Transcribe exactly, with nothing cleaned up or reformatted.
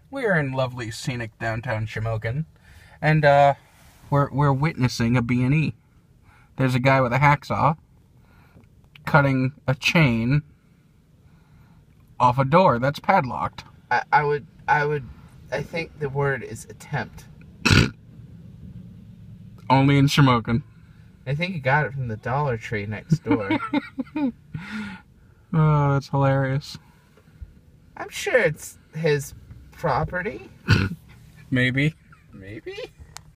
We are in lovely, scenic downtown Shamokin, and uh, we're we're witnessing a B and E. There's a guy with a hacksaw cutting a chain off a door that's padlocked. I, I would, I would, I think the word is attempt. Only in Shamokin. I think he got it from the Dollar Tree next door. Oh, that's hilarious. I'm sure it's his property. Maybe. Maybe?